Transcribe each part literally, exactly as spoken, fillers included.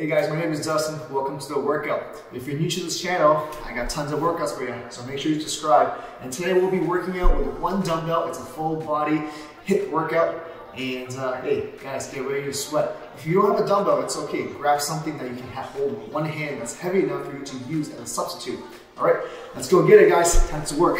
Hey guys, my name is Dustin. Welcome to the workout. If you're new to this channel, I got tons of workouts for you, so make sure you subscribe. And today we'll be working out with one dumbbell. It's a full body HIIT workout. And uh, hey, guys, get ready to sweat. If you don't have a dumbbell, it's okay. Grab something that you can have hold with one hand that's heavy enough for you to use as a substitute. All right, let's go get it, guys. Time to work.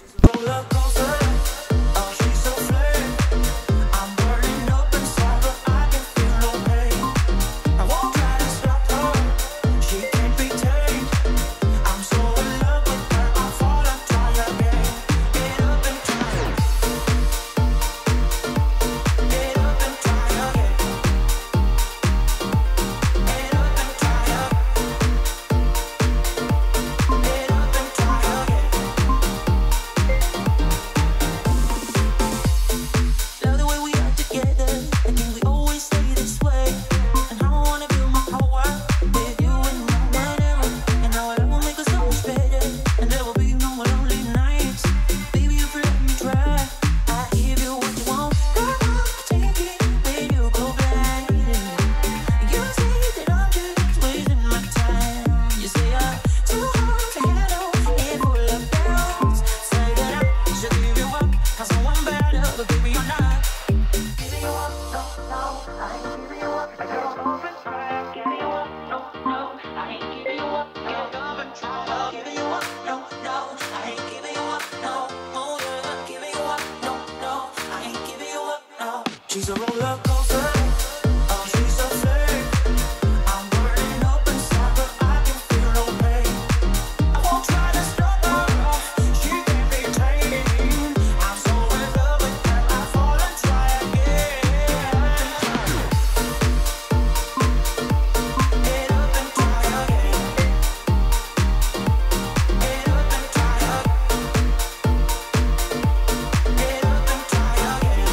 She's a roller coaster. Oh, she's a flame. I'm burning up inside, but I can feel no pain. I won't try to stop her. She can't be tamed. I'm so in love with her. I fall and try again. Get up and try again. Get up and try again. Get up and try again.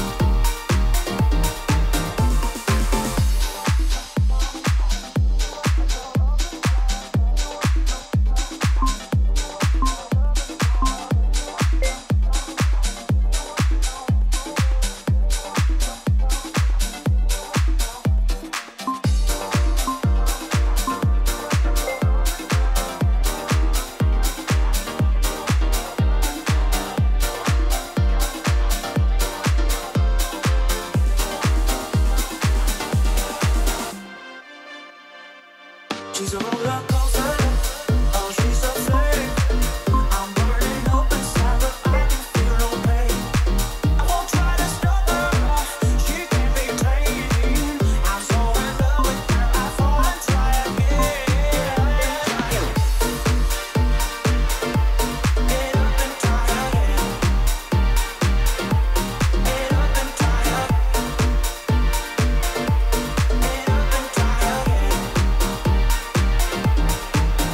She's a roller coaster. Oh, she's a flame. I'm burning up inside, but I can feel no pain. I won't try to stop her. She can't be tamed. I'm so in love with her. I fall and try again. Get up and try again. Get up and try again. Get up and try again.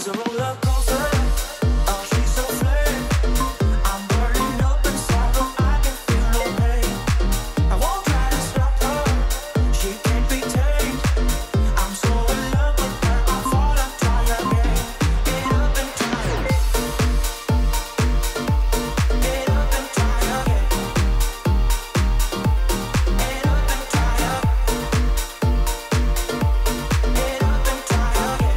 She's a roller coaster. Oh, she's so flame. I'm burning up inside, but I can feel no pain. I won't try to stop her. She can't be tamed. I'm so in love with her. I fall and try again. Get up and try again. Get up and try again. Get up and try again. Get up and try again.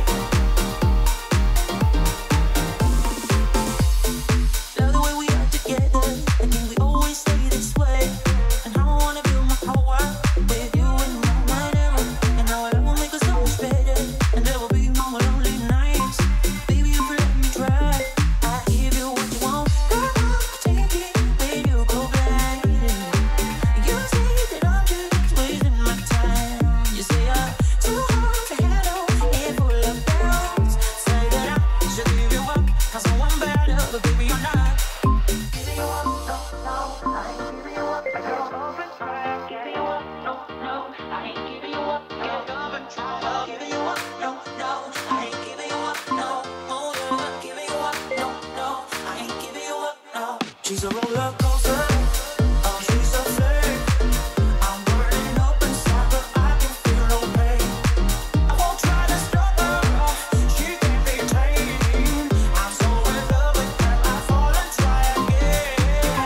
Love the way we are together, and can we always stay this way? And how I wanna build my whole world with you and my never. And how love will make us so much better, and there will be no more lonely nights. Baby, if you let me try, I give you what you want. Girl, I'll take it when you go blind. You say that I'm just wasting my time. You say I'm too hard to handle and full of doubts. Say that I should give you up, cause I want better, but baby, you're not. Giving you up, no, no, I ain't giving you up. Get up and try, giving you up, no, no, I ain't giving you up. Get up and try, giving you up, no, no, I ain't giving you up, no, oh yeah, giving you up, no, no, I ain't giving you up, no. She's a roller coaster, oh she's a flame. I'm burning up inside, but I can feel no pain. I won't try to stop her, she can't be tamed. I'm so in love with her, I fall and try again.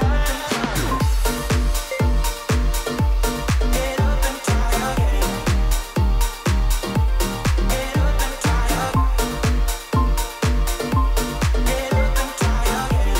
Get up and try again. Get up and try again. Get up and try again.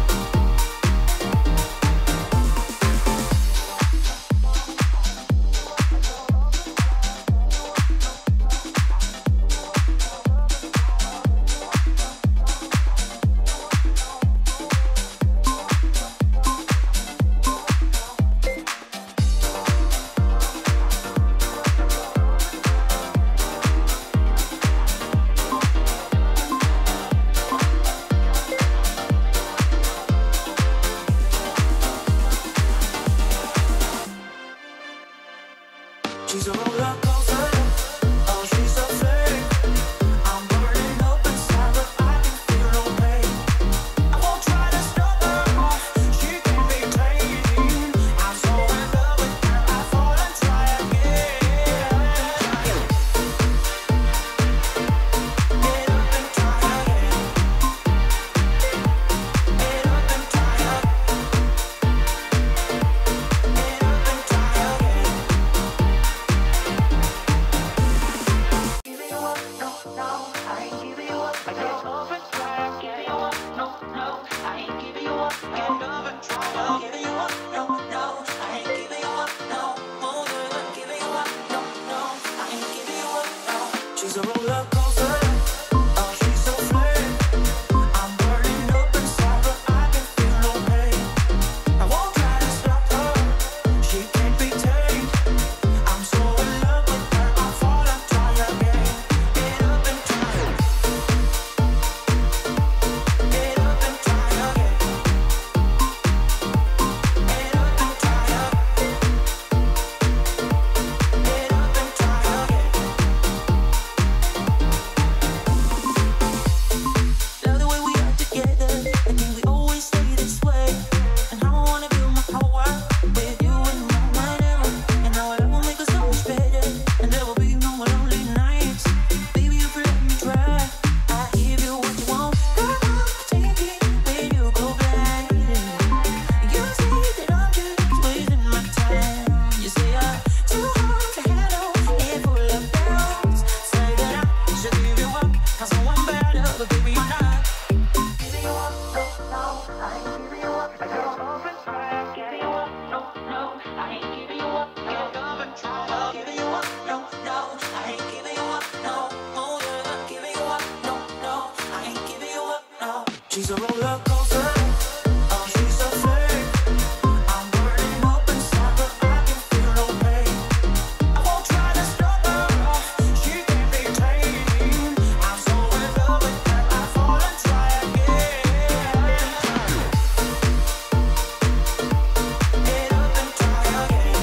She's a roller coaster. Oh, she's a flame. I'm burning up inside, but I can feel no pain. I won't try to stop her. She can't be tamed. I'm so in love with her. I fall and try again. Get up and try again. Get up and try again. Get up and try again. Giving you up, no, no, I ain't giving you up. Get up and try, giving you up, no, no, I ain't giving you up. Get up and try, giving you up, no, no, I ain't giving you up, no, oh yeah, giving you up, no, no, I ain't giving you up, no. She's a roller coaster, oh she's so flame. I'm burning up inside, but I can feel no pain. I won't try to stop her, she can't be tamed. I'm so in love with her, I fall and try again. Get up and try again. Get up and try again. Get up and try again. Get up and try again. Love the way we are together, and can we always stay this way? And how I wanna build my whole world with you and my never. And how love will make us so much better, and there will be no more lonely nights. Baby, if you let me try, I give you what you want. Girl, I'll take it when you go blind. You say that I'm just wasting my time. You say I'm too hard to handle and full of doubts. Say that I should give you up, cause I want better, but baby, you're not. Giving you up, no, no, I ain't giving you up. Get up and try, giving you up, no, no, I ain't giving you up. Get up and try, giving you up, no, no, I ain't giving you up, no, oh yeah, giving you up, no, no, I ain't giving you up, no. She's a roller coaster, oh she's a flame. I'm burning up inside, but I can feel no pain. I won't try to stop her, she can't be tamed. I'm so in love with her, I fall and try again. Get up and try again.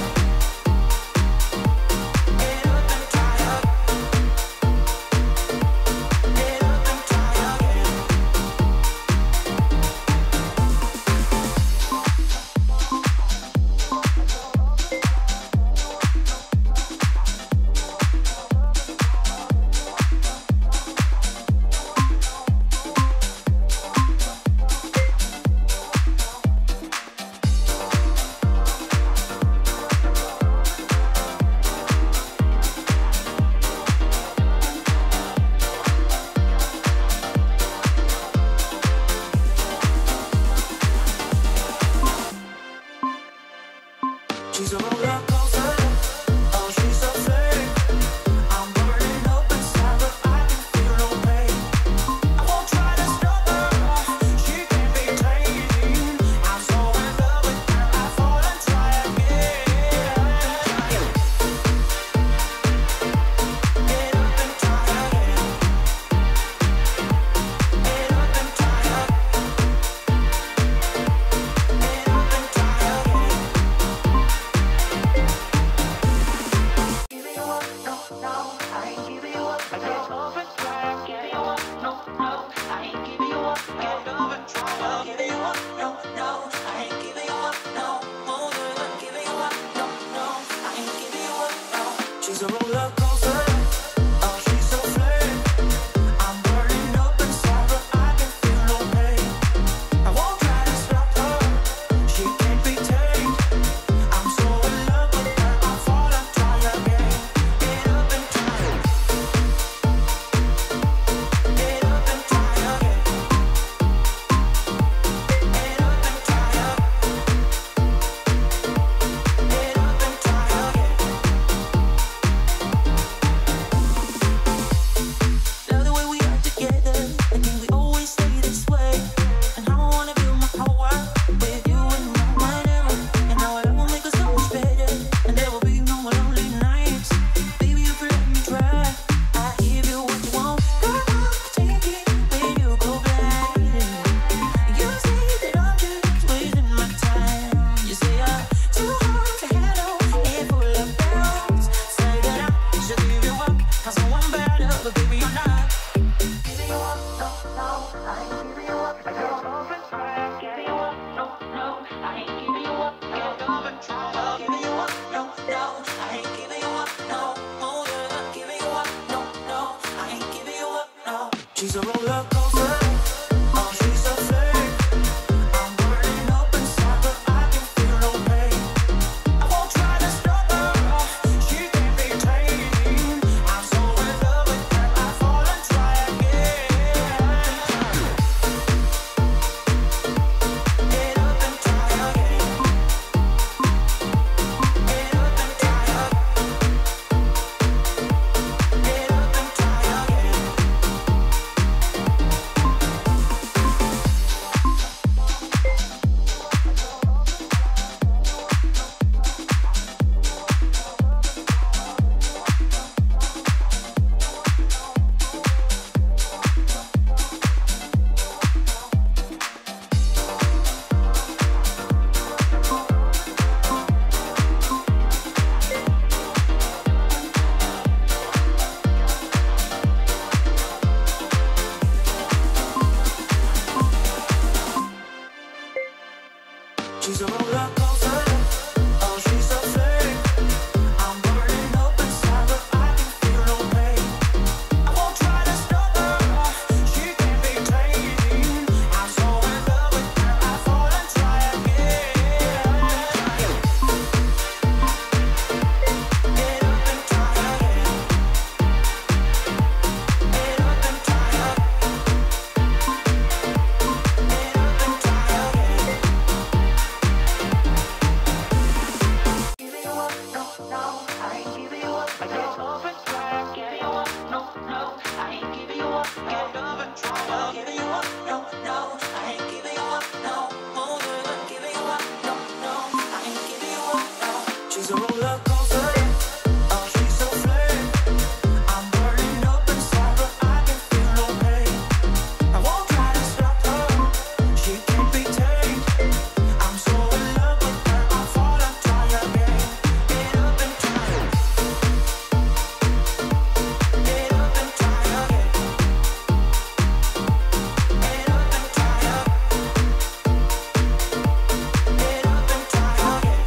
Get up and try again. Get up and try again. She's a roller coaster. Oh, she's a flame. I'm burning up inside, but I can feel no pain. I won't try to stop her. She can't be tamed. I'm so in love with her. I fall and try again. Get up and try again. Get up and try again. Get up and try again. She's a roller coaster. Oh, she's a flame. I'm burning up inside, but I can feel no pain. I won't try to stop her. She can't be tamed. I'm so in love with her. I fall and try again. Get up and try again. Get up and try again. Get up and try again. Giving you up, no, no, I ain't giving you up. Get up and try, giving you up, no, no, I ain't giving you up. Get up and try, giving you up, no, no, I ain't giving you up, no, oh yeah, giving you up, no, no, I ain't giving you up, no. She's a roller coaster, oh she's a flame. I'm burning up inside, but I can feel no pain. I won't try to stop her, she can't be tamed. I'm so in love with her, I fall and try again. Get up and try. Get up and try again. Get up and try again. Get up and try again.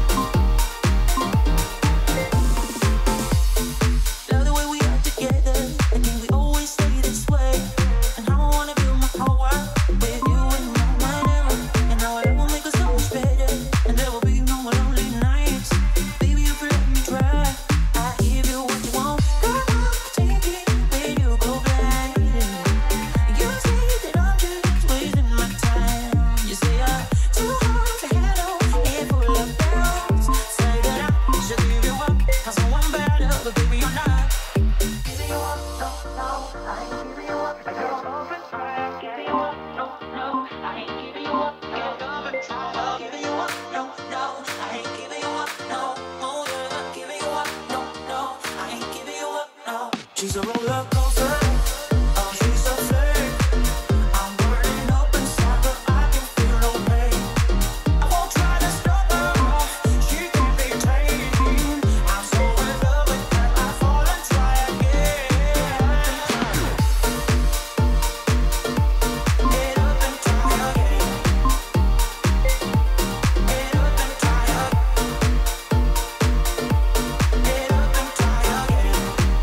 Love the way we are together. I think we always stay this way. And I wanna build my whole world with you and no one ever. And now it will make us so much better. And there will be no more lonely nights. Baby, if you let me try, I give you what you want. Girl, I'll take it when you go blind. You say that I'm just wasting my time. You say I'm too hard to handle and full of bounds. Say that I should give you up, cause I'm one better, but baby, you're not. Giving you up, no, no, I ain't giving you up. Get up and try, giving you up, no, no, I ain't giving you up. Get up and try, giving you up, no, no, I ain't giving you up, no, oh yeah, giving you up, no, no, I ain't giving you up, no. She's a roller coaster, oh she's a flame. I'm burning up inside, but I can feel no pain. I won't try to stop her, she can't be tamed. I'm so in love with her, I fall and try again. Get up and try again. Get up and try again. Get up and try again.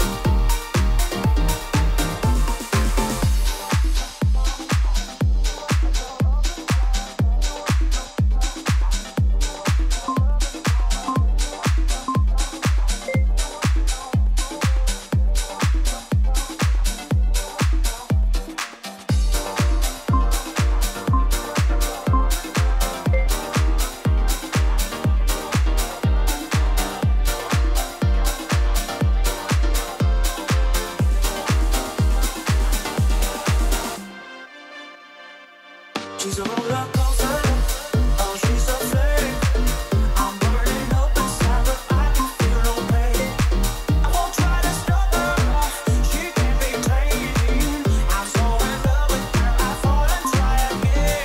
She's a roller coaster, oh she's a flame. I'm burning up inside, but I can feel no pain. I won't try to stop her, she can't be tamed. I'm so in love with her, I fall and try again.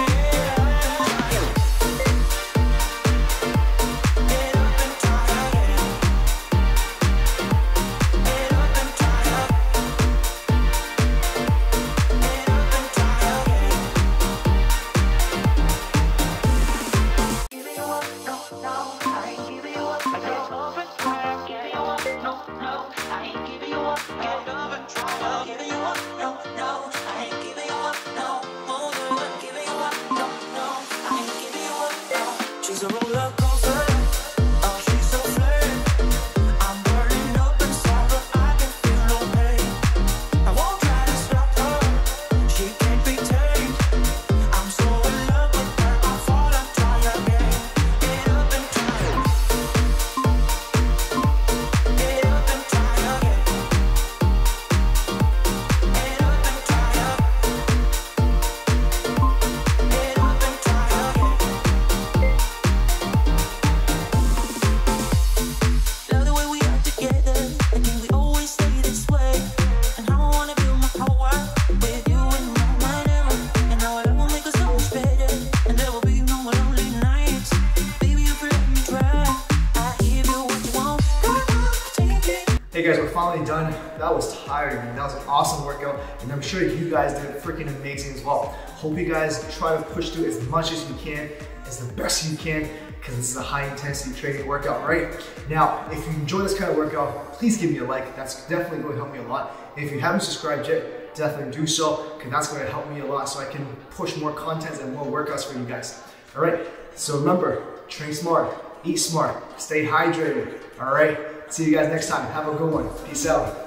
Get up and try again. Get up and try again. Get up and try again. finally done. That was tiring, man. That was an awesome workout, and I'm sure you guys did freaking amazing as well. Hope you guys try to push through as much as you can, as the best you can, because this is a high intensity training workout, right? Now, if you enjoy this kind of workout, please give me a like. That's definitely going to help me a lot. And if you haven't subscribed yet, definitely do so, because that's going to help me a lot so I can push more content and more workouts for you guys. All right, so remember, train smart, eat smart, stay hydrated. All right, see you guys next time. Have a good one. Peace out.